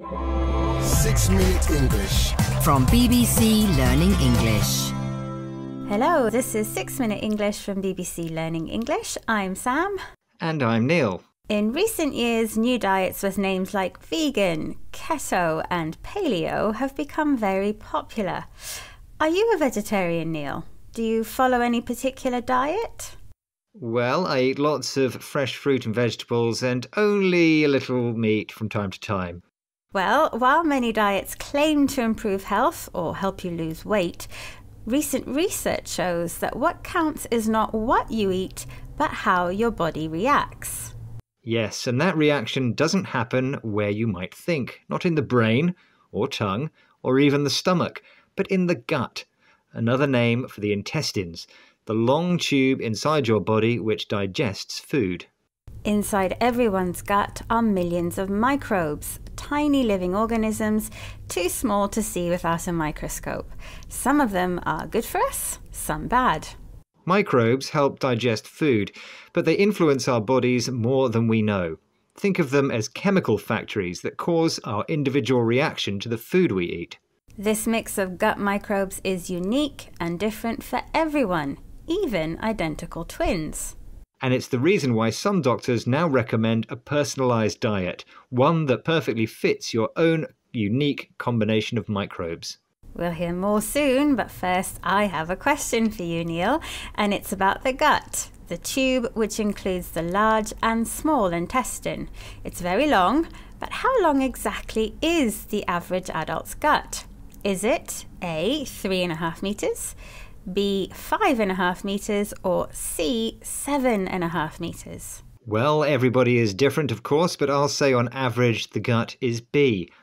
6-Minute English from BBC Learning English. Hello, this is 6-Minute English from BBC Learning English. I'm Sam. And I'm Neil. In recent years, new diets with names like vegan, keto and paleo have become very popular. Are you a vegetarian, Neil? Do you follow any particular diet? Well, I eat lots of fresh fruit and vegetables and only a little meat from time to time. Well, while many diets claim to improve health or help you lose weight, recent research shows that what counts is not what you eat, but how your body reacts. Yes, and that reaction doesn't happen where you might think, not in the brain or tongue or even the stomach, but in the gut, another name for the intestines, the long tube inside your body which digests food. Inside everyone's gut are millions of microbes, tiny living organisms, too small to see without a microscope. Some of them are good for us, some bad. Microbes help digest food, but they influence our bodies more than we know. Think of them as chemical factories that cause our individual reaction to the food we eat. This mix of gut microbes is unique and different for everyone, even identical twins. And it's the reason why some doctors now recommend a personalised diet, one that perfectly fits your own unique combination of microbes. We'll hear more soon, but first I have a question for you, Neil, and it's about the gut, the tube which includes the large and small intestine. It's very long, but how long exactly is the average adult's gut? Is it A, 3.5 meters, B, 5.5 meters, or C, 7.5 meters? Well, everybody is different, of course, but I'll say on average the gut is B,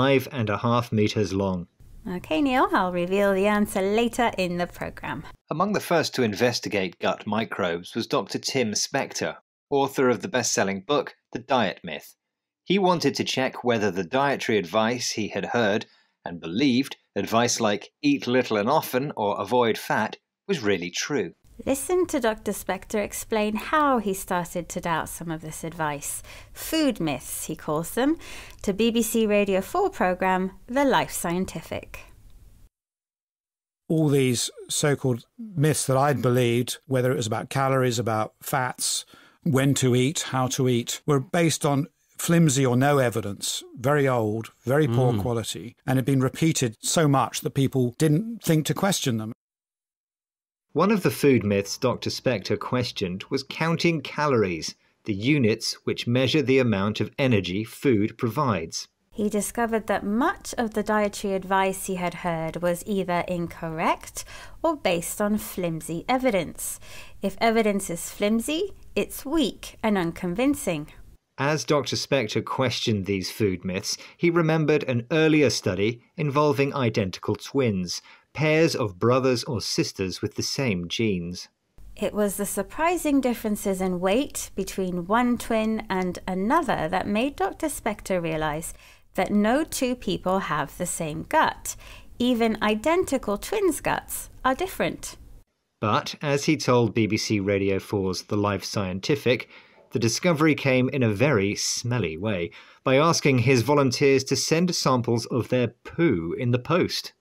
5.5 meters long. OK, Neil, I'll reveal the answer later in the programme. Among the first to investigate gut microbes was Dr. Tim Spector, author of the best-selling book, The Diet Myth. He wanted to check whether the dietary advice he had heard and believed, advice like eat little and often or avoid fat, was really true. Listen to Dr. Spector explain how he started to doubt some of this advice. Food myths, he calls them, to BBC Radio 4 programme, The Life Scientific. All these so-called myths that I'd believed, whether it was about calories, about fats, when to eat, how to eat, were based on flimsy or no evidence, very old, very poor quality, and had been repeated so much that people didn't think to question them. One of the food myths Dr. Spector questioned was counting calories, the units which measure the amount of energy food provides. He discovered that much of the dietary advice he had heard was either incorrect or based on flimsy evidence. If evidence is flimsy, it's weak and unconvincing. As Dr. Spector questioned these food myths, he remembered an earlier study involving identical twins, pairs of brothers or sisters with the same genes. It was the surprising differences in weight between one twin and another that made Dr. Spector realise that no two people have the same gut. Even identical twins' guts are different. But, as he told BBC Radio 4's The Life Scientific, the discovery came in a very smelly way, by asking his volunteers to send samples of their poo in the post.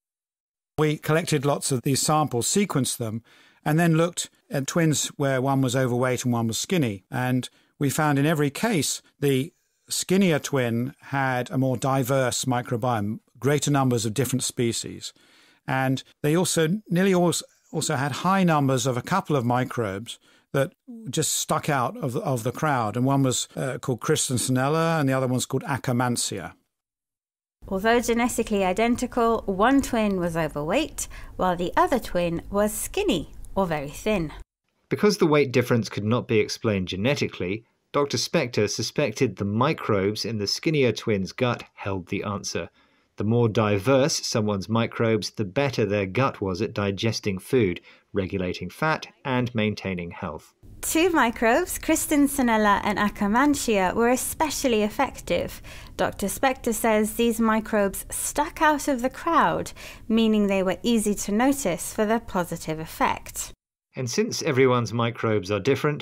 We collected lots of these samples, sequenced them, and then looked at twins where one was overweight and one was skinny. And we found in every case the skinnier twin had a more diverse microbiome, greater numbers of different species. And they also also had high numbers of a couple of microbes that just stuck out of the crowd. And one was called Christensenella and the other one's called Akkermansia. Although genetically identical, one twin was overweight, while the other twin was skinny or very thin. Because the weight difference could not be explained genetically, Dr. Spector suspected the microbes in the skinnier twins' gut held the answer. The more diverse someone's microbes, the better their gut was at digesting food, regulating fat and maintaining health. Two microbes, Christensenella and Akkermansia, were especially effective. Dr. Spector says these microbes stuck out of the crowd, meaning they were easy to notice for their positive effect. And since everyone's microbes are different,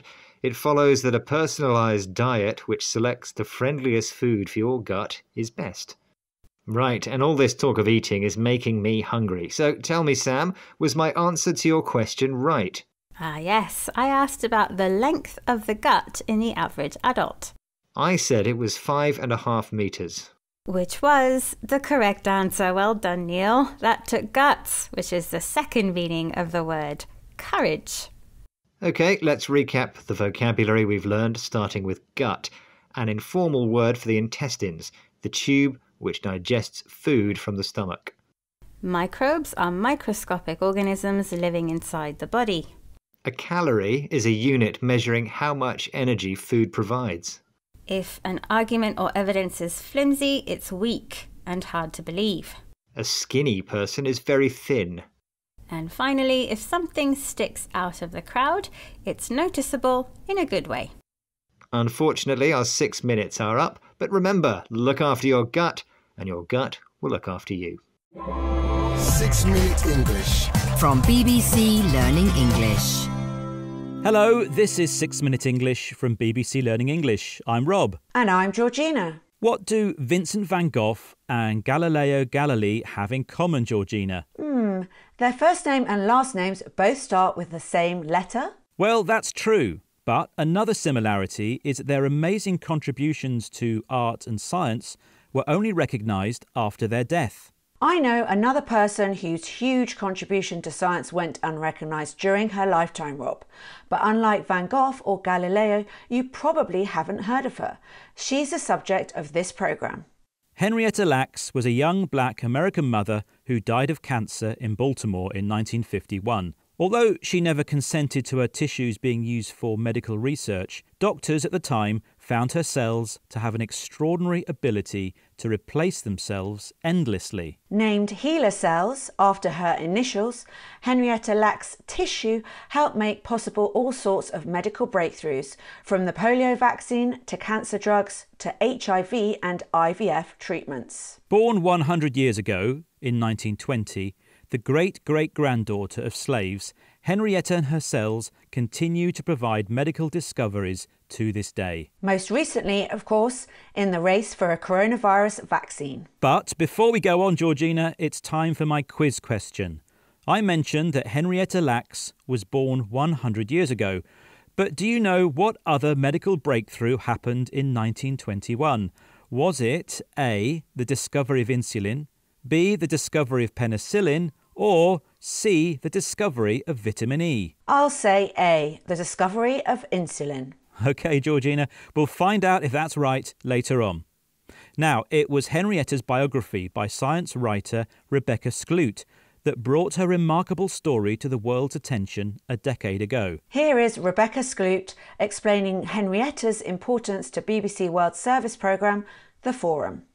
It follows that a personalised diet which selects the friendliest food for your gut is best. Right, and all this talk of eating is making me hungry. So tell me, Sam, was my answer to your question right? Yes, I asked about the length of the gut in the average adult. I said it was 5.5 metres. Which was the correct answer. Well done, Neil. That took guts, which is the second meaning of the word courage. OK, let's recap the vocabulary we've learned, starting with gut, an informal word for the intestines, the tube which digests food from the stomach. Microbes are microscopic organisms living inside the body. A calorie is a unit measuring how much energy food provides. If an argument or evidence is flimsy, it's weak and hard to believe. A skinny person is very thin. And finally, if something sticks out of the crowd, it's noticeable in a good way. Unfortunately, our 6 minutes are up, but remember, look after your gut, and your gut will look after you. 6 Minute English. From BBC Learning English. Hello, this is 6 Minute English from BBC Learning English. I'm Rob. And I'm Georgina. What do Vincent van Gogh and Galileo Galilei have in common, Georgina? Their first name and last names both start with the same letter. Well, that's true. But another similarity is that their amazing contributions to art and science were only recognised after their death. I know another person whose huge contribution to science went unrecognised during her lifetime, Rob. But unlike Van Gogh or Galileo, you probably haven't heard of her. She's the subject of this programme. Henrietta Lacks was a young black American mother who died of cancer in Baltimore in 1951. Although she never consented to her tissues being used for medical research, doctors at the time found her cells to have an extraordinary ability to replace themselves endlessly. Named HeLa cells after her initials, Henrietta Lacks' tissue helped make possible all sorts of medical breakthroughs, from the polio vaccine to cancer drugs to HIV and IVF treatments. Born 100 years ago, in 1920, the great-great-granddaughter of slaves, Henrietta and her cells continue to provide medical discoveries to this day. Most recently, of course, in the race for a coronavirus vaccine. But before we go on, Georgina, it's time for my quiz question. I mentioned that Henrietta Lacks was born 100 years ago, but do you know what other medical breakthrough happened in 1921? Was it A, the discovery of insulin, B, the discovery of penicillin, or C, the discovery of vitamin E? I'll say A, the discovery of insulin. OK, Georgina, we'll find out if that's right later on. Now, it was Henrietta's biography by science writer Rebecca Skloot that brought her remarkable story to the world's attention a decade ago. Here is Rebecca Skloot explaining Henrietta's importance to BBC World Service programme, The Forum.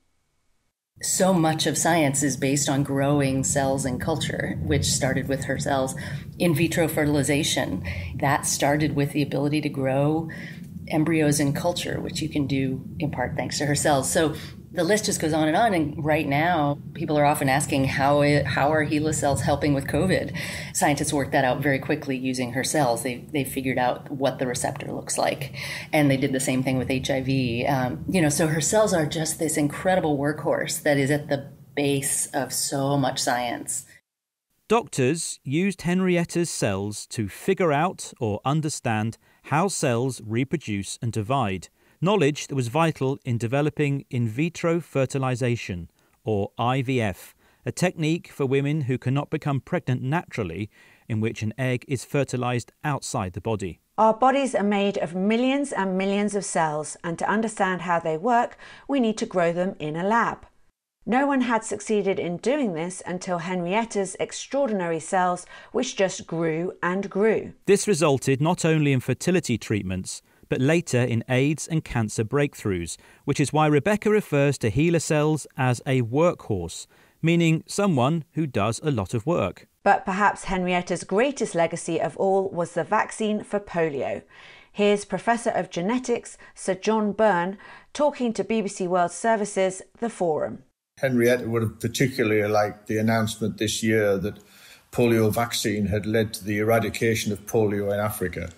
So much of science is based on growing cells in culture, which started with her cells. In vitro fertilization, that started with the ability to grow embryos in culture, which you can do in part thanks to her cells. So the list just goes on. And right now, people are often asking, how are HeLa cells helping with COVID? Scientists worked that out very quickly using her cells. They figured out what the receptor looks like. And they did the same thing with HIV. So her cells are just this incredible workhorse that is at the base of so much science. Doctors used Henrietta's cells to figure out or understand how cells reproduce and divide. Knowledge that was vital in developing in vitro fertilization, or IVF, a technique for women who cannot become pregnant naturally, in which an egg is fertilized outside the body. Our bodies are made of millions and millions of cells, and to understand how they work, we need to grow them in a lab. No one had succeeded in doing this until Henrietta's extraordinary cells, which just grew and grew. This resulted not only in fertility treatments, but later in AIDS and cancer breakthroughs, which is why Rebecca refers to HeLa cells as a workhorse, meaning someone who does a lot of work. But perhaps Henrietta's greatest legacy of all was the vaccine for polio. Here's Professor of Genetics, Sir John Byrne, talking to BBC World Service's The Forum. Henrietta would have particularly liked the announcement this year that polio vaccine had led to the eradication of polio in Africa.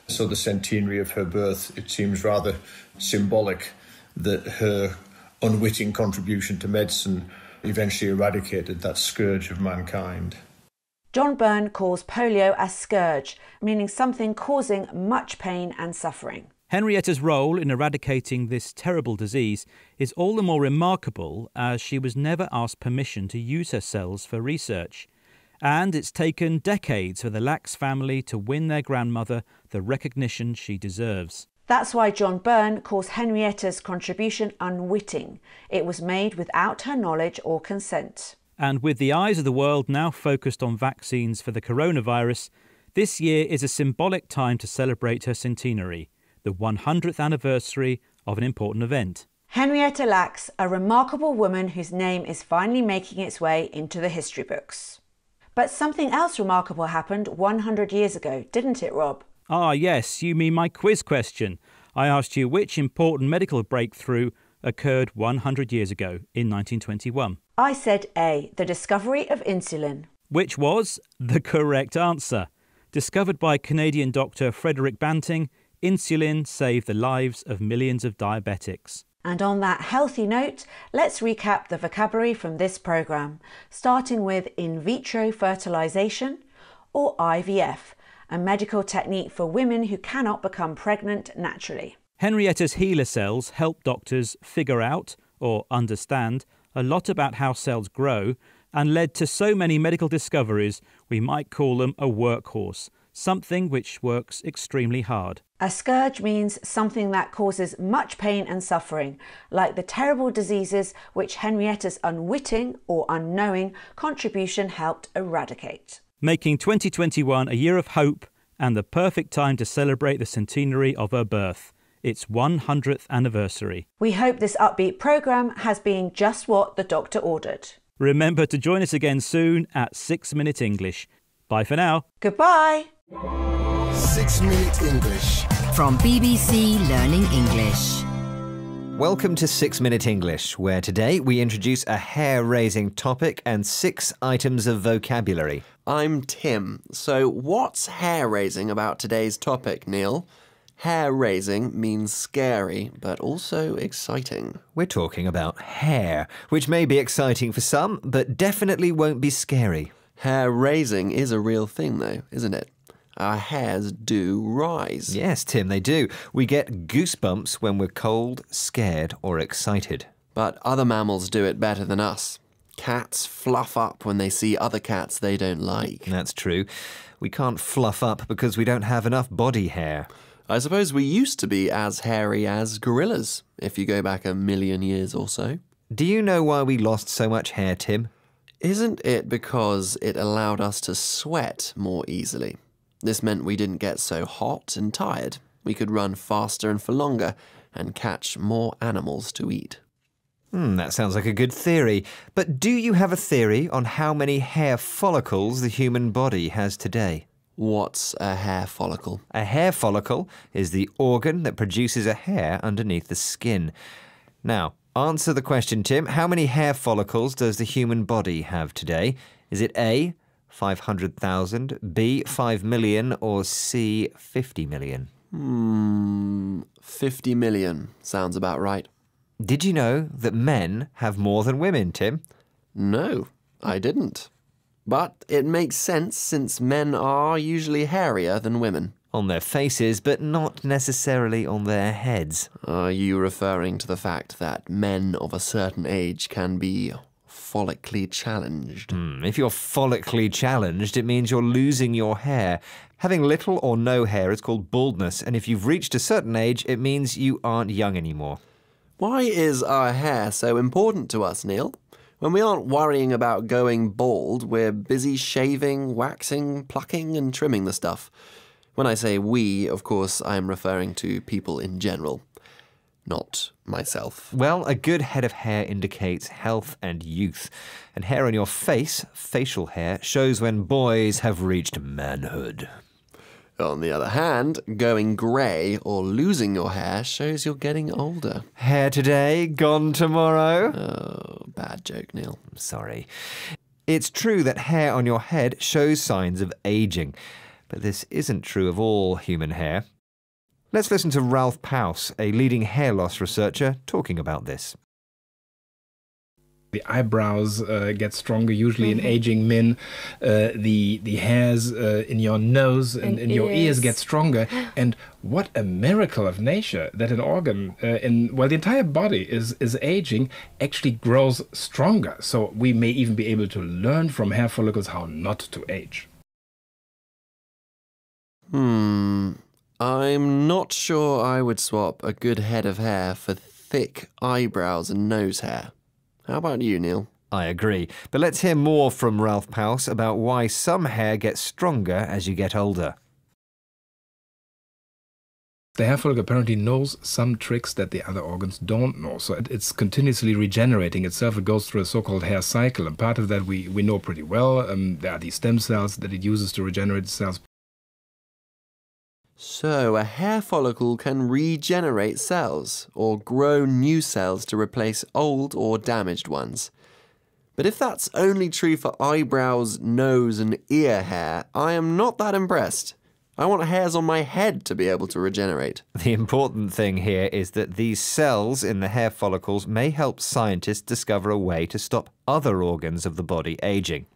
So the centenary of her birth, it seems rather symbolic that her unwitting contribution to medicine eventually eradicated that scourge of mankind. John Byrne calls polio a scourge, meaning something causing much pain and suffering. Henrietta's role in eradicating this terrible disease is all the more remarkable as she was never asked permission to use her cells for research. And it's taken decades for the Lax family to win their grandmother the recognition she deserves. That's why John Byrne calls Henrietta's contribution unwitting. It was made without her knowledge or consent. And with the eyes of the world now focused on vaccines for the coronavirus, this year is a symbolic time to celebrate her centenary, the 100th anniversary of an important event. Henrietta Lacks, a remarkable woman whose name is finally making its way into the history books. But something else remarkable happened 100 years ago, didn't it, Rob? Ah, yes, you mean my quiz question. I asked you which important medical breakthrough occurred 100 years ago in 1921. I said A, the discovery of insulin. Which was the correct answer. Discovered by Canadian doctor Frederick Banting, insulin saved the lives of millions of diabetics. And on that healthy note, let's recap the vocabulary from this programme, starting with in vitro fertilisation, or IVF, a medical technique for women who cannot become pregnant naturally. Henrietta's HeLa cells help doctors figure out, or understand, a lot about how cells grow and led to so many medical discoveries we might call them a workhorse, something which works extremely hard. A scourge means something that causes much pain and suffering, like the terrible diseases which Henrietta's unwitting or unknowing contribution helped eradicate. Making 2021 a year of hope and the perfect time to celebrate the centenary of her birth, its 100th anniversary. We hope this upbeat programme has been just what the doctor ordered. Remember to join us again soon at 6 Minute English. Bye for now. Goodbye. 6 Minute English. From BBC Learning English. Welcome to 6 Minute English, where today we introduce a hair-raising topic and 6 items of vocabulary. I'm Tim. So what's hair-raising about today's topic, Neil? Hair-raising means scary, but also exciting. We're talking about hair, which may be exciting for some, but definitely won't be scary. Hair-raising is a real thing, though, isn't it? Our hairs do rise. Yes, Tim, they do. We get goosebumps when we're cold, scared, or excited. But other mammals do it better than us. Cats fluff up when they see other cats they don't like. That's true. We can't fluff up because we don't have enough body hair. I suppose we used to be as hairy as gorillas, if you go back 1,000,000 years or so. Do you know why we lost so much hair, Tim? Isn't it because it allowed us to sweat more easily? This meant we didn't get so hot and tired. We could run faster and for longer and catch more animals to eat. That sounds like a good theory. But do you have a theory on how many hair follicles the human body has today? What's a hair follicle? A hair follicle is the organ that produces a hair underneath the skin. Now, answer the question, Tim. How many hair follicles does the human body have today? Is it A, 500,000, B, 5 million, or C, 50 million? 50 million sounds about right. Did you know that men have more than women, Tim? No, I didn't. But it makes sense since men are usually hairier than women. On their faces, but not necessarily on their heads. Are you referring to the fact that men of a certain age can be follically challenged? If you're follically challenged, it means you're losing your hair. Having little or no hair is called baldness, and if you've reached a certain age, it means you aren't young anymore. Why is our hair so important to us, Neil? When we aren't worrying about going bald, we're busy shaving, waxing, plucking and trimming the stuff. When I say we, of course, I'm referring to people in general, not myself. Well, a good head of hair indicates health and youth. And hair on your face, facial hair, shows when boys have reached manhood. On the other hand, going grey or losing your hair shows you're getting older. Hair today, gone tomorrow? Oh, bad joke, Neil. I'm sorry. It's true that hair on your head shows signs of aging, but this isn't true of all human hair. Let's listen to Ralph Paus, a leading hair loss researcher, talking about this. The eyebrows get stronger, usually in aging men. The hairs in your nose and in your ears get stronger. And what a miracle of nature that an organ the entire body is aging, actually grows stronger. So we may even be able to learn from hair follicles how not to age. I'm not sure I would swap a good head of hair for thick eyebrows and nose hair. How about you, Neil? I agree. But let's hear more from Ralph Paus about why some hair gets stronger as you get older. The hair follicle apparently knows some tricks that the other organs don't know. So it's continuously regenerating itself. It goes through a so-called hair cycle. And part of that we know pretty well. There are these stem cells that it uses to regenerate itself. So, a hair follicle can regenerate cells, or grow new cells to replace old or damaged ones. But if that's only true for eyebrows, nose and ear hair, I am not that impressed. I want hairs on my head to be able to regenerate. The important thing here is that these cells in the hair follicles may help scientists discover a way to stop other organs of the body aging.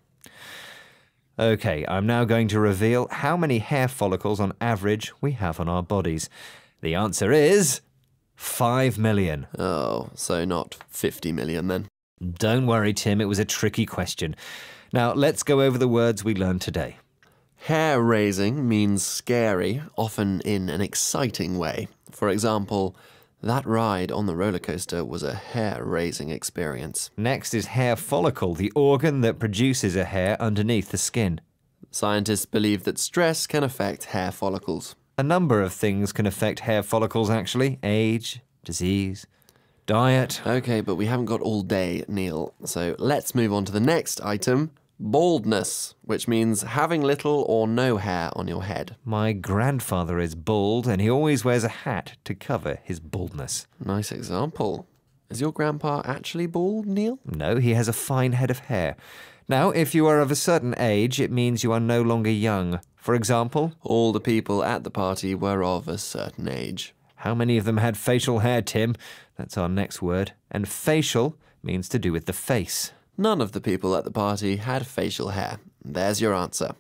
OK, I'm now going to reveal how many hair follicles on average we have on our bodies. The answer is 5 million. Oh, so not 50 million then. Don't worry, Tim, it was a tricky question. Now, let's go over the words we learned today. Hair-raising means scary, often in an exciting way. For example, that ride on the roller coaster was a hair-raising experience. Next is hair follicle, the organ that produces a hair underneath the skin. Scientists believe that stress can affect hair follicles. A number of things can affect hair follicles, actually. Age, disease, diet. OK, but we haven't got all day, Neil. So let's move on to the next item. Baldness, which means having little or no hair on your head. My grandfather is bald and he always wears a hat to cover his baldness. Nice example. Is your grandpa actually bald, Neil? No, he has a fine head of hair. Now, if you are of a certain age, it means you are no longer young. For example, all the people at the party were of a certain age. How many of them had facial hair, Tim? That's our next word. And facial means to do with the face. None of the people at the party had facial hair. There's your answer.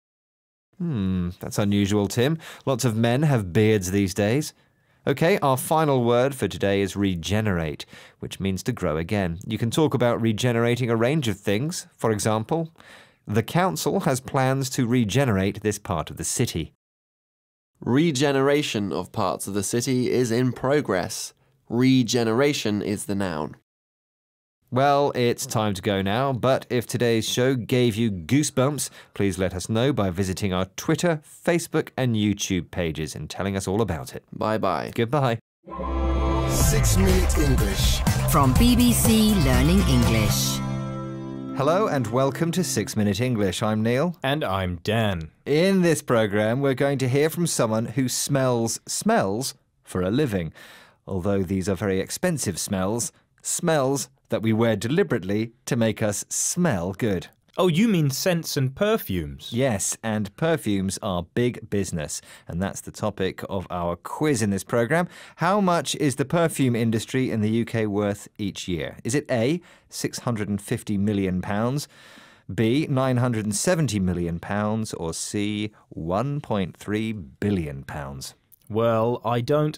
That's unusual, Tim. Lots of men have beards these days. OK, our final word for today is regenerate, which means to grow again. You can talk about regenerating a range of things. For example, the council has plans to regenerate this part of the city. Regeneration of parts of the city is in progress. Regeneration is the noun. Well, it's time to go now, but if today's show gave you goosebumps, please let us know by visiting our Twitter, Facebook and YouTube pages and telling us all about it. Bye-bye. Goodbye. 6 Minute English. From BBC Learning English. Hello and welcome to 6 Minute English. I'm Neil. And I'm Dan. In this programme, we're going to hear from someone who smells smells for a living. Although these are very expensive smells that we wear deliberately to make us smell good. Oh, you mean scents and perfumes? Yes, and perfumes are big business. And that's the topic of our quiz in this programme. How much is the perfume industry in the UK worth each year? Is it A, £650 million, B, £970 million, or C, £1.3 billion? Well, I don't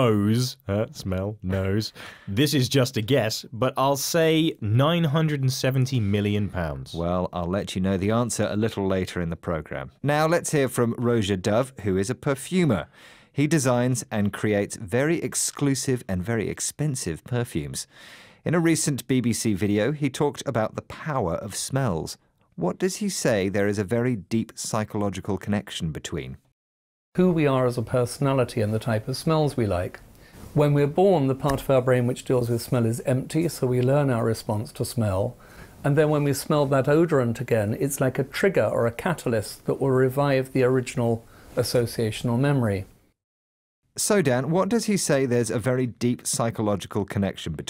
smell. This is just a guess, but I'll say £970 million. Well, I'll let you know the answer a little later in the programme. Now let's hear from Roger Dove, who is a perfumer. He designs and creates very exclusive and very expensive perfumes. In a recent BBC video, he talked about the power of smells. What does he say there is a very deep psychological connection between? Who we are as a personality and the type of smells we like. When we're born, the part of our brain which deals with smell is empty, so we learn our response to smell. And then when we smell that odorant again, it's like a trigger or a catalyst that will revive the original association or memory. So, Dan, what does he say there's a very deep psychological connection between?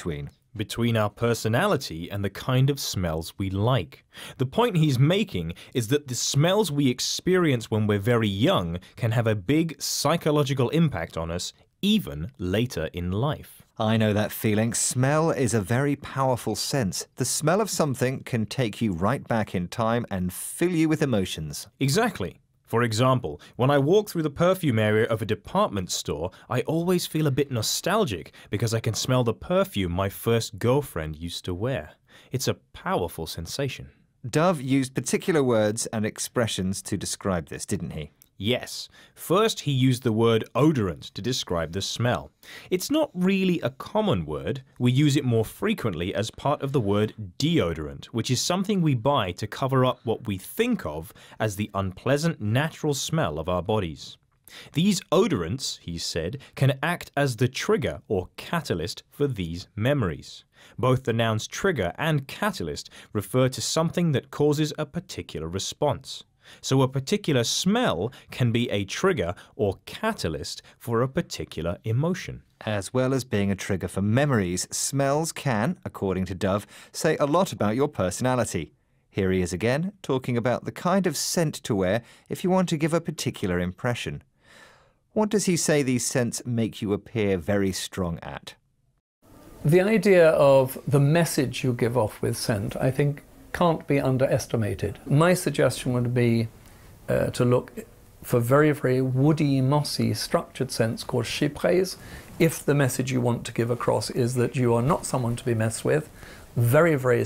between our personality and the kind of smells we like. The point he's making is that the smells we experience when we're very young can have a big psychological impact on us even later in life. I know that feeling. Smell is a very powerful sense. The smell of something can take you right back in time and fill you with emotions. Exactly. For example, when I walk through the perfume area of a department store, I always feel a bit nostalgic because I can smell the perfume my first girlfriend used to wear. It's a powerful sensation. Dove used particular words and expressions to describe this, didn't he? Yes. First, he used the word odorant to describe the smell. It's not really a common word. We use it more frequently as part of the word deodorant, which is something we buy to cover up what we think of as the unpleasant natural smell of our bodies. These odorants, he said, can act as the trigger or catalyst for these memories. Both the nouns trigger and catalyst refer to something that causes a particular response. So a particular smell can be a trigger or catalyst for a particular emotion. As well as being a trigger for memories, smells can, according to Dove, say a lot about your personality. Here he is again, talking about the kind of scent to wear if you want to give a particular impression. What does he say these scents make you appear very strong at? The idea of the message you give off with scent, I think, can't be underestimated. My suggestion would be to look for very, very woody, mossy, structured scents called chypres, if the message you want to give across is that you are not someone to be messed with, very, very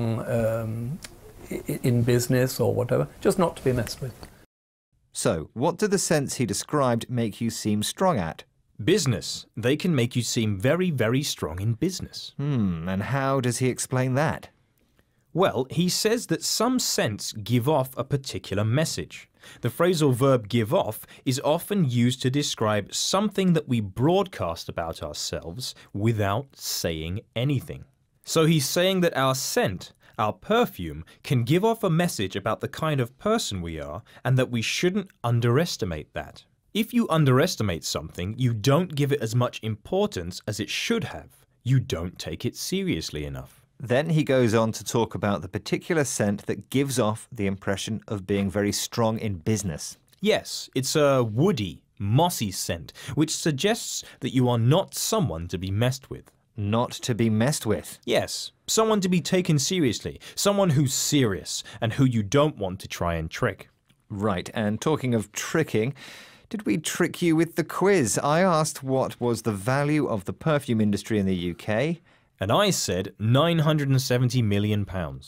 strong in business or whatever, just not to be messed with. So, what do the scents he described make you seem strong at? Business. They can make you seem very, very strong in business. And how does he explain that? Well, he says that some scents give off a particular message. The phrasal verb give off is often used to describe something that we broadcast about ourselves without saying anything. So he's saying that our scent, our perfume, can give off a message about the kind of person we are and that we shouldn't underestimate that. If you underestimate something, you don't give it as much importance as it should have. You don't take it seriously enough. Then he goes on to talk about the particular scent that gives off the impression of being very strong in business. Yes, it's a woody, mossy scent, which suggests that you are not someone to be messed with. Not to be messed with? Yes, someone to be taken seriously, someone who's serious and who you don't want to try and trick. Right, and talking of tricking, did we trick you with the quiz? I asked what was the value of the perfume industry in the UK. And I said £970 million.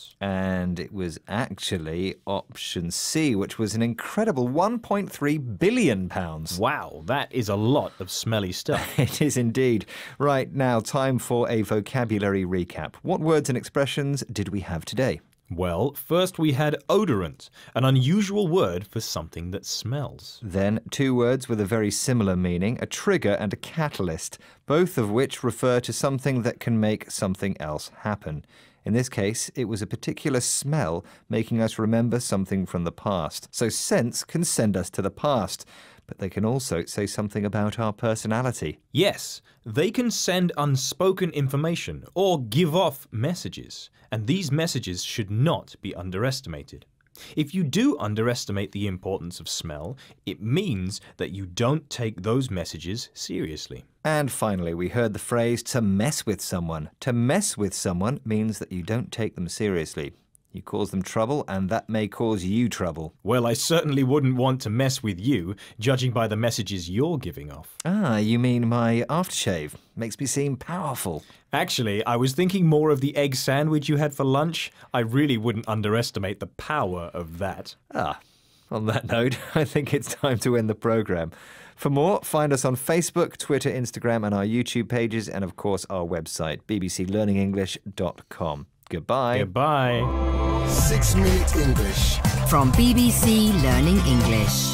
And it was actually option C, which was an incredible £1.3 billion. Wow, that is a lot of smelly stuff. It is indeed. Right, now time for a vocabulary recap. What words and expressions did we have today? Well, first we had odorant, an unusual word for something that smells. Then two words with a very similar meaning, a trigger and a catalyst, both of which refer to something that can make something else happen. In this case, it was a particular smell making us remember something from the past. So scents can send us to the past, but they can also say something about our personality. Yes, they can send unspoken information or give off messages, and these messages should not be underestimated. If you do underestimate the importance of smell, it means that you don't take those messages seriously. And finally, we heard the phrase to mess with someone. To mess with someone means that you don't take them seriously. You cause them trouble, and that may cause you trouble. Well, I certainly wouldn't want to mess with you, judging by the messages you're giving off. Ah, you mean my aftershave? Makes me seem powerful. Actually, I was thinking more of the egg sandwich you had for lunch. I really wouldn't underestimate the power of that. Ah, on that note, I think it's time to end the programme. For more, find us on Facebook, Twitter, Instagram, and our YouTube pages, and of course our website, bbclearningenglish.com. Goodbye. Goodbye. 6 Minute English. From BBC Learning English.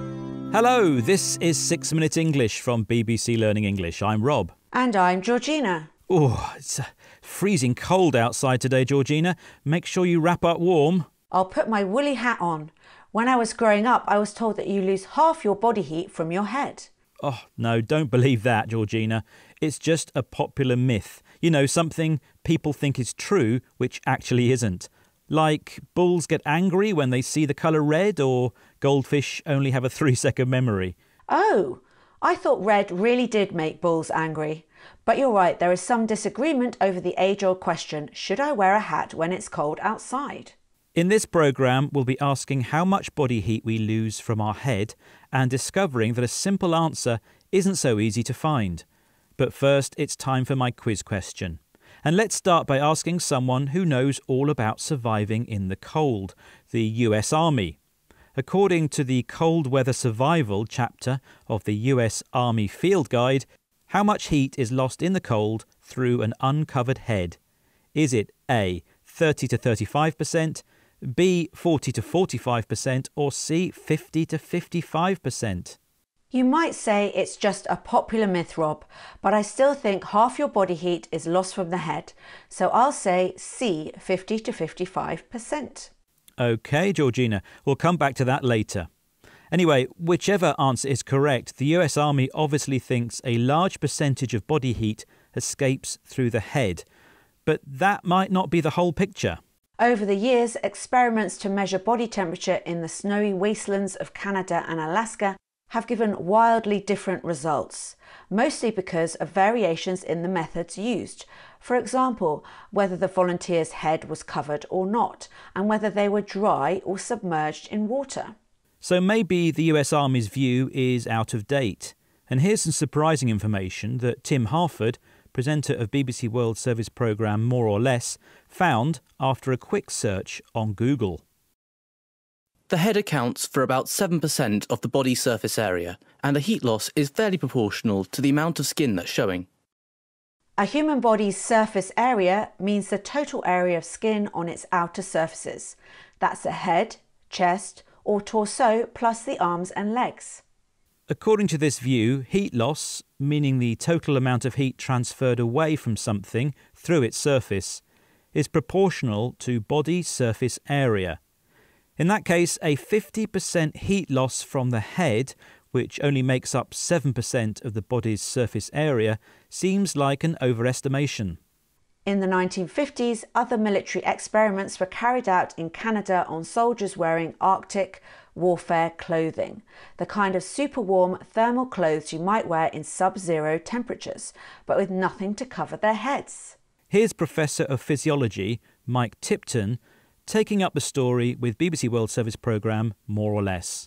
Hello, this is 6 Minute English from BBC Learning English. I'm Rob. And I'm Georgina. Oh, it's freezing cold outside today, Georgina. Make sure you wrap up warm. I'll put my woolly hat on. When I was growing up, I was told that you lose half your body heat from your head. Oh, no, don't believe that, Georgina. It's just a popular myth. You know, something people think is true which actually isn't. Like bulls get angry when they see the colour red, or goldfish only have a 3-second memory. Oh, I thought red really did make bulls angry. But you're right, there is some disagreement over the age-old question, should I wear a hat when it's cold outside? In this programme, we'll be asking how much body heat we lose from our head and discovering that a simple answer isn't so easy to find. But first, it's time for my quiz question. And let's start by asking someone who knows all about surviving in the cold, the US Army. According to the Cold Weather Survival chapter of the US Army Field Guide, how much heat is lost in the cold through an uncovered head? Is it A, 30 to 35%, B, 40 to 45%, or C, 50 to 55%? You might say it's just a popular myth, Rob, but I still think half your body heat is lost from the head. So I'll say C, 50 to 55%. OK, Georgina, we'll come back to that later. Anyway, whichever answer is correct, the US Army obviously thinks a large percentage of body heat escapes through the head. But that might not be the whole picture. Over the years, experiments to measure body temperature in the snowy wastelands of Canada and Alaska have given wildly different results, mostly because of variations in the methods used. For example, whether the volunteer's head was covered or not, and whether they were dry or submerged in water. So maybe the US Army's view is out of date. And here's some surprising information that Tim Harford, presenter of BBC World Service programme More or Less, found after a quick search on Google. The head accounts for about 7% of the body surface area, and the heat loss is fairly proportional to the amount of skin that's showing. A human body's surface area means the total area of skin on its outer surfaces. That's the head, chest, or torso plus the arms and legs. According to this view, heat loss, meaning the total amount of heat transferred away from something through its surface, is proportional to body surface area. In that case, a 50% heat loss from the head, which only makes up 7% of the body's surface area, seems like an overestimation. In the 1950s, other military experiments were carried out in Canada on soldiers wearing Arctic warfare clothing, the kind of super warm thermal clothes you might wear in sub-zero temperatures, but with nothing to cover their heads. Here's Professor of Physiology Mike Tipton taking up the story with BBC World Service programme More or Less.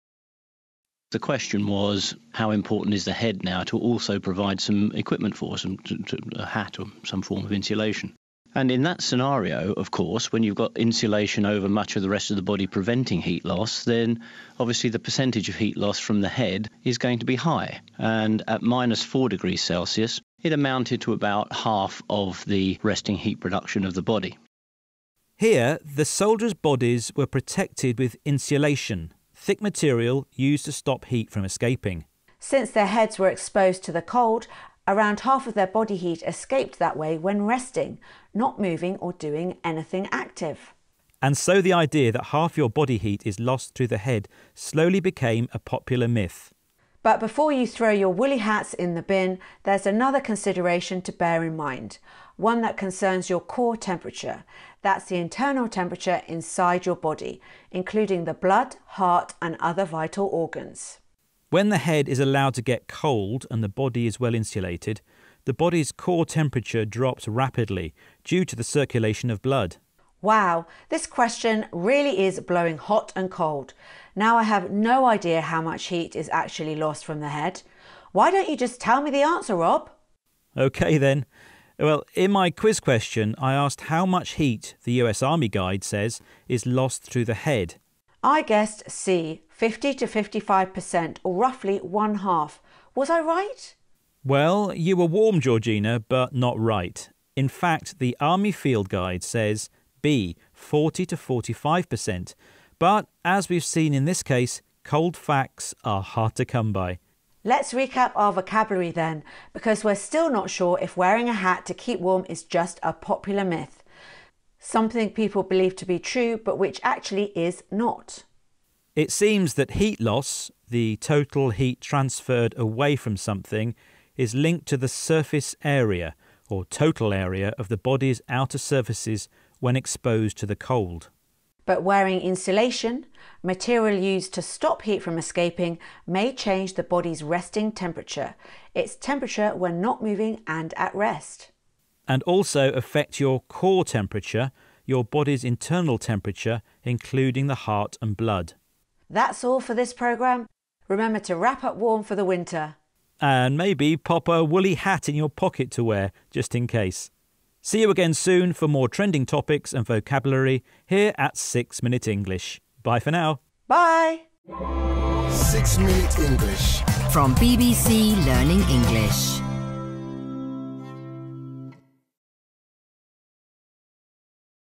The question was, how important is the head now to also provide some equipment for us, a hat or some form of insulation? And in that scenario, of course, when you've got insulation over much of the rest of the body preventing heat loss, then obviously the percentage of heat loss from the head is going to be high. And at -4 degrees Celsius, it amounted to about half of the resting heat production of the body. Here, the soldiers' bodies were protected with insulation, thick material used to stop heat from escaping. Since their heads were exposed to the cold, around half of their body heat escaped that way when resting, not moving or doing anything active. And so the idea that half your body heat is lost through the head slowly became a popular myth. But before you throw your woolly hats in the bin, there's another consideration to bear in mind, one that concerns your core temperature. That's the internal temperature inside your body, including the blood, heart and other vital organs. When the head is allowed to get cold and the body is well insulated, the body's core temperature drops rapidly due to the circulation of blood. Wow, this question really is blowing hot and cold. Now I have no idea how much heat is actually lost from the head. Why don't you just tell me the answer, Rob? OK then. Well, in my quiz question, I asked how much heat the US Army Guide says is lost through the head. I guessed C, 50 to 55%, or roughly 1/2. Was I right? Well, you were warm, Georgina, but not right. In fact, the Army Field Guide says B, 40 to 45%. But as we've seen in this case, cold facts are hard to come by. Let's recap our vocabulary then, because we're still not sure if wearing a hat to keep warm is just a popular myth. Something people believe to be true, but which actually is not. It seems that heat loss, the total heat transferred away from something, is linked to the surface area, or total area of the body's outer surfaces when exposed to the cold. But wearing insulation, material used to stop heat from escaping, may change the body's resting temperature, its temperature when not moving and at rest. And also affect your core temperature, your body's internal temperature, including the heart and blood. That's all for this programme. Remember to wrap up warm for the winter. And maybe pop a woolly hat in your pocket to wear, just in case. See you again soon for more trending topics and vocabulary here at 6 Minute English. Bye for now. Bye. 6 Minute English. From BBC Learning English.